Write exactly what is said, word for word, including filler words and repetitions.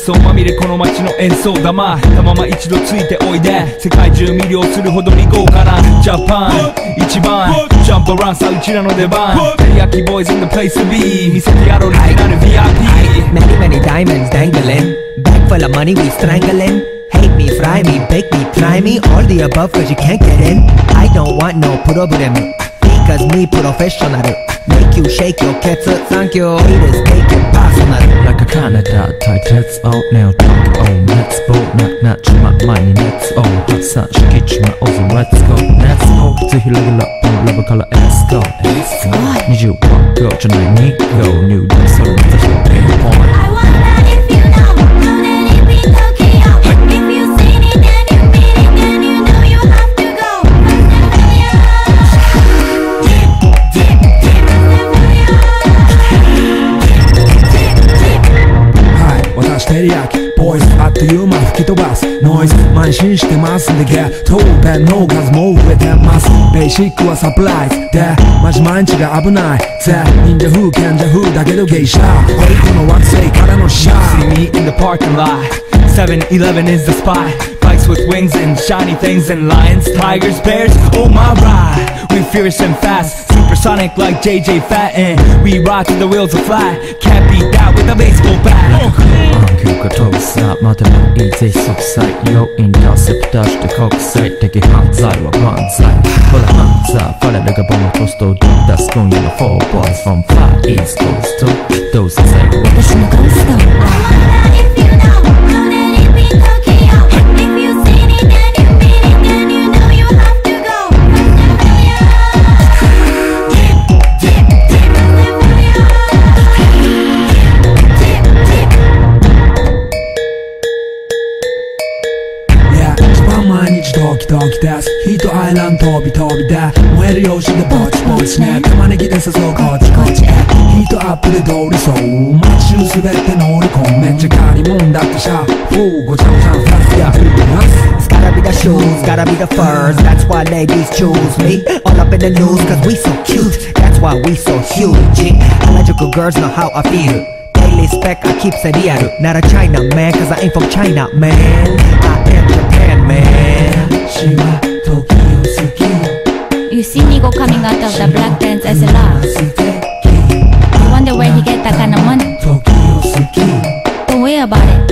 想まみれこの街の演奏玉たまま一度ついておいで世界中魅了するほどに豪華なジャパン一番ジャンプアラウンさうちらの出番テリヤキボーイズ in the place to be 見せてやろうリジナル ブイアイピー Many many diamonds dangling Bag full of money we strangling Hate me, fry me, bake me, try me All the above cause you can't get in I don't want no problem Because me professional Make you shake your cats Thank you Haters take it personal Like a Canada type Let's all now talk Oh let's go Not not to my mind Let's all hot sun Shake it my awesome Let's go Let's go ぜひレギュラーポンラブから Let's go Let's go にじゅうワン号じゃないに号 New Day それまたひとピンポイント I wonder if you know Know that it be Tokyo If you seen it then you mean it Then you know you have to go Teriyaki Boyz あっという間吹き飛ばすノイズ慢心してますんでゲットペンの数も増えてますベーシックはサプライズでマジ毎日が危ないぜ忍者風賢者風だけどゲイシャー俺この惑星からのシャー See me in the parking lot seven eleven is the spot Bikes with wings and shiny things and lions, tigers, bears, oh my ride We fierce and fast, supersonic like J J Fat And we ride till the wheels are flat Can't beat that with a baseball bat 暗球が飛ぶさまだないぜ即歳要インターセプターして国際的犯罪は万歳ほらハンザーファレルがボムポストを出す今夜の four boys from far east coast どうせ最後私のゴースト I wonder if you know Know that it be Tokyo If you seen it then you mean it Then you know you have to go Yeah 一番毎日ドキドキですヒートアイランド飛び飛びで燃えるよしでぼちぼちね玉ねぎで誘うこっちこっちへヒートアップで通りそう街中すべて乗り込むめっちゃ借りもんだってシャフーごちゃごちゃフラスやフルマス It's gotta be the shoes, gotta be the furs That's why ladies choose me All up in the news cause we so cute That's why we so huge Harajuku girls know how I feel Daily spec I keep it real Not a China man cause I ain't from China man I am Japan man 私は時を好き You see Nigo coming out of the black pants as a laugh You wonder where he get that kind of money 時を好き Don't worry about it